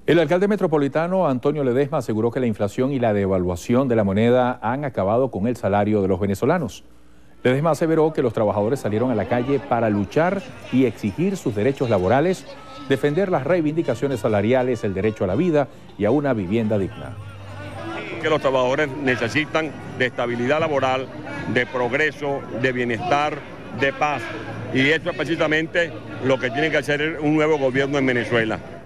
El alcalde metropolitano Antonio Ledesma aseguró que la inflación y la devaluación de la moneda han acabado con el salario de los venezolanos. Ledesma aseveró que los trabajadores salieron a la calle para luchar y exigir sus derechos laborales, defender las reivindicaciones salariales, el derecho a la vida y a una vivienda digna. Que los trabajadores necesitan de estabilidad laboral, de progreso, de bienestar, de paz. Y eso es precisamente lo que tiene que hacer un nuevo gobierno en Venezuela.